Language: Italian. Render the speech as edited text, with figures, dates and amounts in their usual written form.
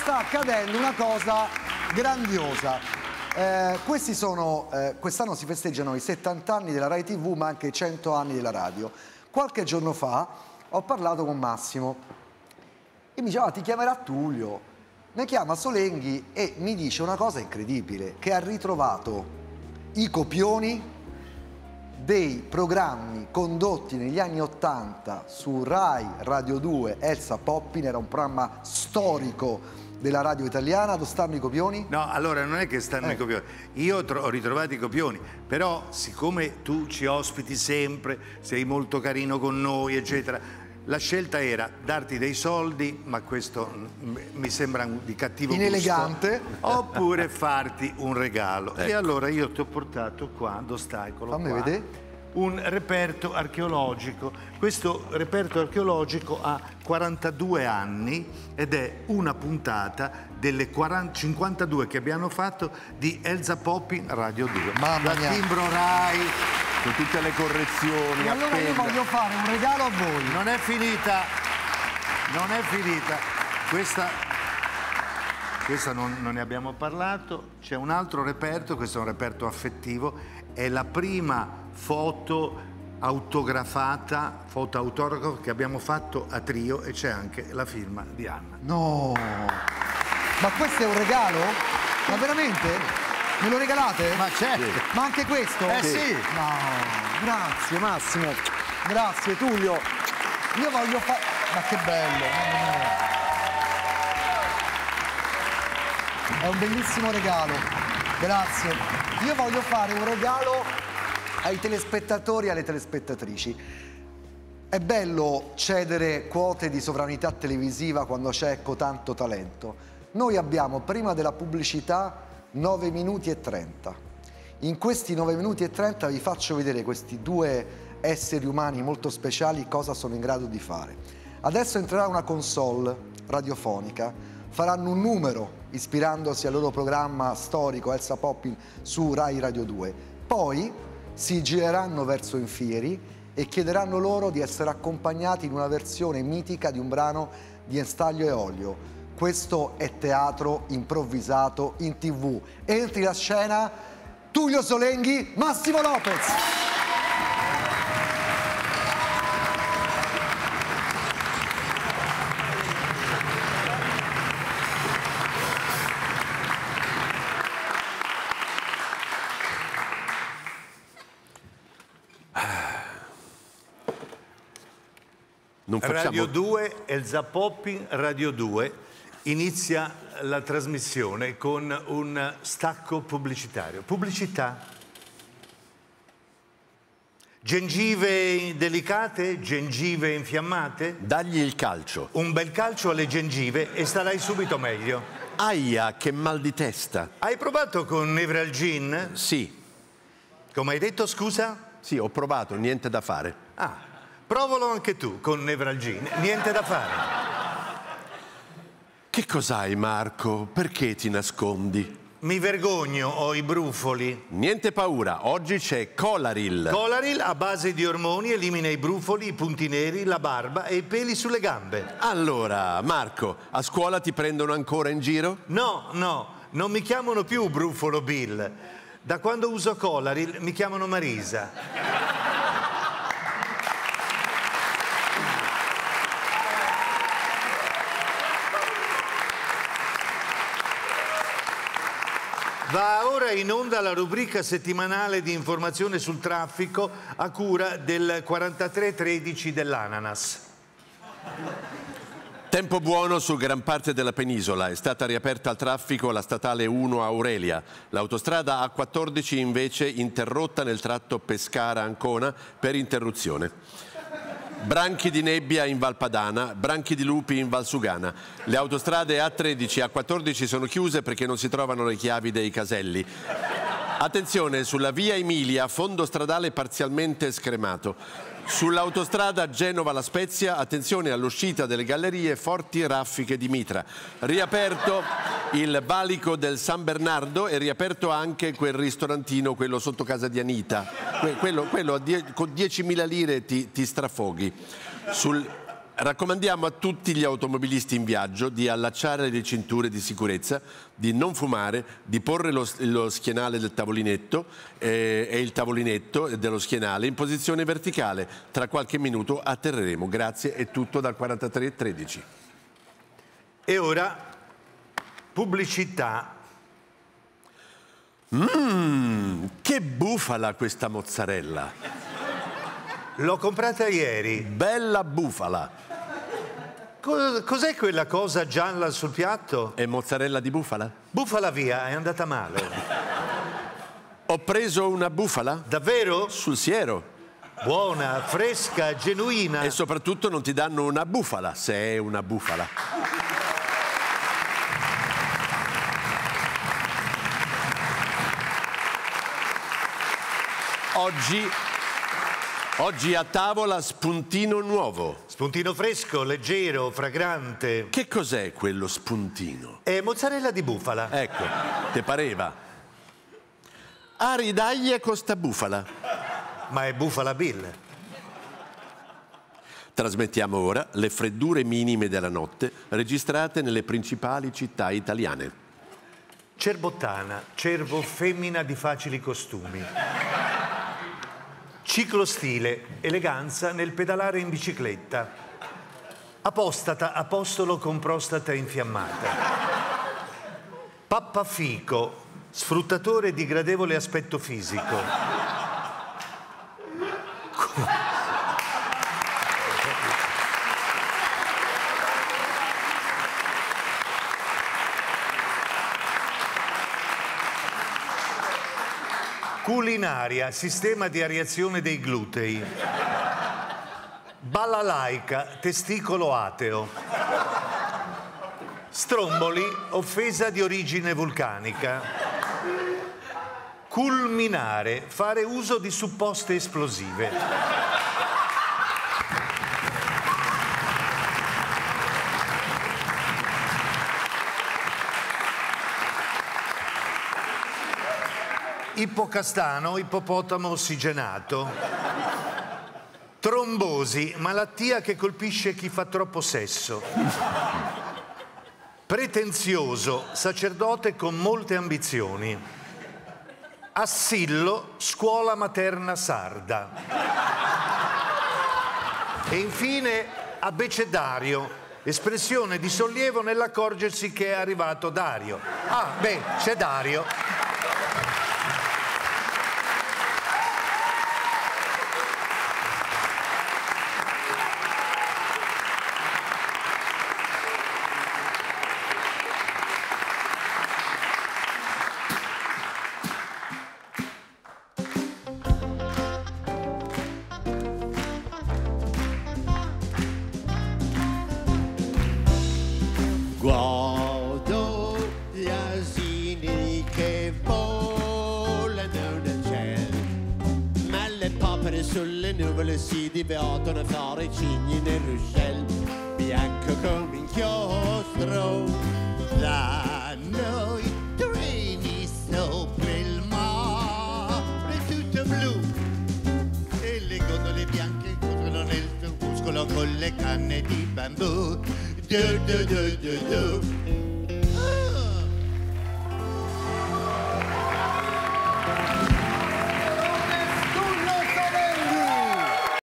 sta accadendo una cosa grandiosa. Quest'anno si festeggiano i 70 anni della Rai TV, ma anche i 100 anni della radio. Qualche giorno fa ho parlato con Massimo e mi diceva: ti chiamerà Tullio. Mi chiama Solenghi e mi dice una cosa incredibile, che ha ritrovato i copioni dei programmi condotti negli anni '80 su Rai Radio 2, Elsa Poppin, era un programma storico della radio italiana. Dove stanno i copioni? No, allora non è che stanno i copioni, io ho ritrovato i copioni, però siccome tu ci ospiti sempre, sei molto carino con noi, eccetera, la scelta era darti dei soldi, ma questo mi sembra di cattivo gusto, inelegante, oppure farti un regalo. Ecco. E allora io ti ho portato qua, dove sta, eccolo qua. Fammi vedere. Un reperto archeologico. Questo reperto archeologico ha 42 anni ed è una puntata delle 52 che abbiamo fatto di Elsa Poppin Radio 2. Mamma mia. Timbro Rai, con tutte le correzioni. E allora io voglio fare un regalo a voi. Non è finita, non è finita. Questa non ne abbiamo parlato. C'è un altro reperto, questo è un reperto affettivo, è la prima foto autografata, foto autografa che abbiamo fatto a trio, e c'è anche la firma di Anna. No, ma questo è un regalo? Ma veramente? Me lo regalate? Ma certo. Ma anche questo? Sì. No, grazie Massimo, grazie Tullio. Io voglio fare... Ma che bello, mamma mia. È un bellissimo regalo, grazie. Io voglio fare un regalo ai telespettatori e alle telespettatrici. È bello cedere quote di sovranità televisiva quando c'è tanto talento. Noi abbiamo, prima della pubblicità, 9 minuti e 30. In questi 9 minuti e 30 vi faccio vedere questi due esseri umani molto speciali cosa sono in grado di fare. Adesso entrerà una console radiofonica, faranno un numero ispirandosi al loro programma storico Elsa Poppin su Rai Radio 2. Poi si gireranno verso Infieri e chiederanno loro di essere accompagnati in una versione mitica di un brano di Estaglio e Olio. Questo è teatro improvvisato in TV. Entri la scena Tullio Solenghi, Massimo Lopez. Radio 2, Elsa Poppin, Radio 2, inizia la trasmissione con un stacco pubblicitario. Pubblicità. Gengive delicate, gengive infiammate? Dagli il calcio. Un bel calcio alle gengive e starai subito meglio. Aia, che mal di testa. Hai provato con Nevralgin? Sì. Come hai detto, scusa? Sì, ho provato, niente da fare. Ah. Provalo anche tu con Nevralgin, niente da fare. Che cos'hai, Marco? Perché ti nascondi? Mi vergogno, ho i brufoli. Niente paura, oggi c'è Colaril. Colaril a base di ormoni elimina i brufoli, i punti neri, la barba e i peli sulle gambe. Allora, Marco, a scuola ti prendono ancora in giro? No, non mi chiamano più Brufolo Bill. Da quando uso Colaril mi chiamano Marisa. Va ora in onda la rubrica settimanale di informazione sul traffico a cura del 4313 dell'Ananas. Tempo buono su gran parte della penisola. È stata riaperta al traffico la statale 1 Aurelia. L'autostrada A14 invece interrotta nel tratto Pescara-Ancona per interruzione. Branchi di nebbia in Valpadana, branchi di lupi in Valsugana. Le autostrade A13 e A14 sono chiuse perché non si trovano le chiavi dei caselli. Attenzione, sulla via Emilia, fondo stradale parzialmente scremato. Sull'autostrada Genova-La Spezia, attenzione all'uscita delle gallerie, forti raffiche di mitra. Riaperto il valico del San Bernardo e riaperto anche quel ristorantino, quello sotto casa di Anita. Quello con 10.000 lire ti strafoghi. Raccomandiamo a tutti gli automobilisti in viaggio di allacciare le cinture di sicurezza, di non fumare, di porre lo schienale del tavolinetto e il tavolinetto dello schienale in posizione verticale. Tra qualche minuto atterreremo. Grazie, è tutto dal 4313. E ora, pubblicità. Che bufala questa mozzarella! L'ho comprata ieri. Bella bufala! Cos'è quella cosa gialla sul piatto? È mozzarella di bufala? Bufala via, è andata male. Ho preso una bufala? Davvero? Sul siero. Buona, fresca, genuina. E soprattutto non ti danno una bufala, se è una bufala. Oggi a tavola spuntino nuovo. Spuntino fresco, leggero, fragrante. Che cos'è quello spuntino? È mozzarella di bufala. Ecco, te pareva. Aridaglie con sta bufala. Ma è Bufala Bill. Trasmettiamo ora le freddure minime della notte registrate nelle principali città italiane. Cerbottana, cervo femmina di facili costumi. Ciclostile, eleganza nel pedalare in bicicletta. Apostata, apostolo con prostata infiammata. Pappafico, sfruttatore di gradevole aspetto fisico. Culinaria, sistema di areazione dei glutei. Balalaica, testicolo ateo. Stromboli, offesa di origine vulcanica. Culminare, fare uso di supposte esplosive. Ippocastano, ippopotamo ossigenato. Trombosi, malattia che colpisce chi fa troppo sesso. Pretenzioso, sacerdote con molte ambizioni. Assillo, scuola materna sarda. E infine abbecedario, espressione di sollievo nell'accorgersi che è arrivato Dario. Ah, beh, c'è Dario. Guardo gli asini che volano nel cielo, ma le papere sulle nuvole si divertono a fare cigni nel ruscello, bianco come inchiostro. Da noi treni sopra il mare tutto blu e le gondole bianche corrono nel crepuscolo con le canne di bambù. Do, do, do, do, do.